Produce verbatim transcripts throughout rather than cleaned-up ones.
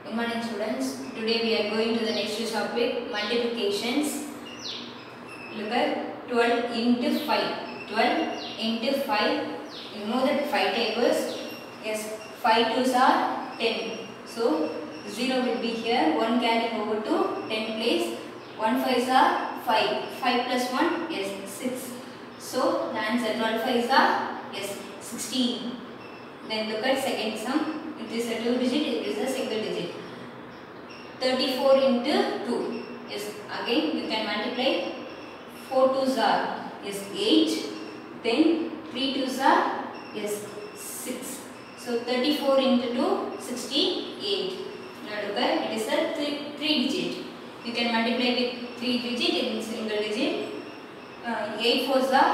Good morning students. Today we are going to the next topic, multiplications. Look at twelve into five. twelve into five. You know that five tables. Yes, five twos are ten. So zero will be here. one carrying over to ten place. one fives are five. five plus one is six. So the answer twelve fives are yes sixteen. Then look at second sum. It is a two digit, it is a single digit. thirty-four into two. Yes, again you can multiply. four twos are yes eight. Then three twos are yes six. So thirty-four into two, sixty-eight. Now look at it is a three, three digit. You can multiply with three digit in single digit. Uh, eight fours are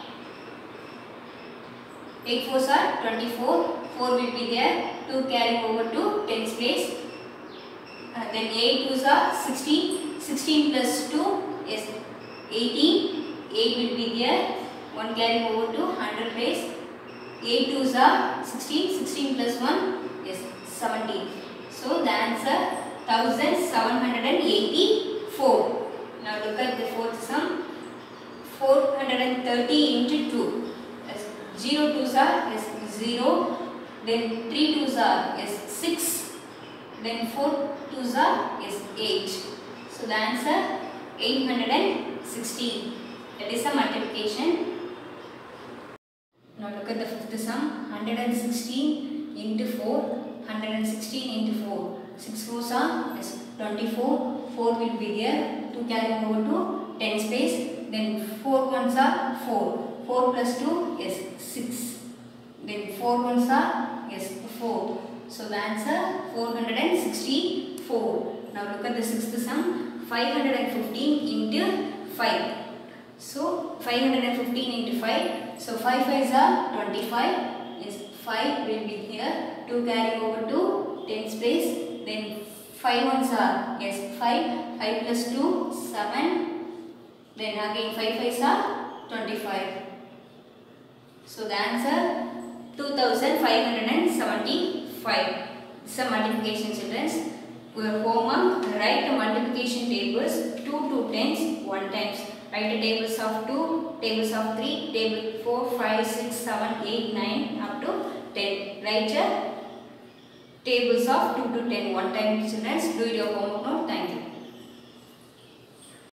eight fours are twenty-four. four will be there. two carrying over to tens place. Uh, then eight twos are sixteen. sixteen plus two is eighteen. eight will be there. one carrying over to one hundred place. eight twos are sixteen. sixteen plus one is seventeen. So the answer one thousand seven hundred eighty-four. Now look at the fourth sum. four hundred thirty into two. As zero twos are is zero. Then three twos are is six. Then four twos are is eight. So the answer eight hundred sixteen. That is a multiplication. Now look at the fifth sum. one hundred sixteen into four. one hundred sixteen into four. six fours are is twenty-four. four will be there. two carrying over to ten space. Then four ones are four. four plus two is six. Then four ones are yes four. So the answer four hundred sixty-four. Now look at the sixth sum. five hundred fifteen into five. So five hundred fifteen into five. So five fives are twenty-five. Yes, five will be here. two carrying over to tens place. Then five ones are yes five. five plus two seven. Then again five fives are twenty-five. So the answer two thousand five hundred seventy-five. This is a multiplication, children. Your homework, write the multiplication tables two to tens one times. Write the tables of two, tables of three, table four, five, six, seven, eight, nine up to ten. Write the tables of two to ten one time, children. Do your homework note. Thank you.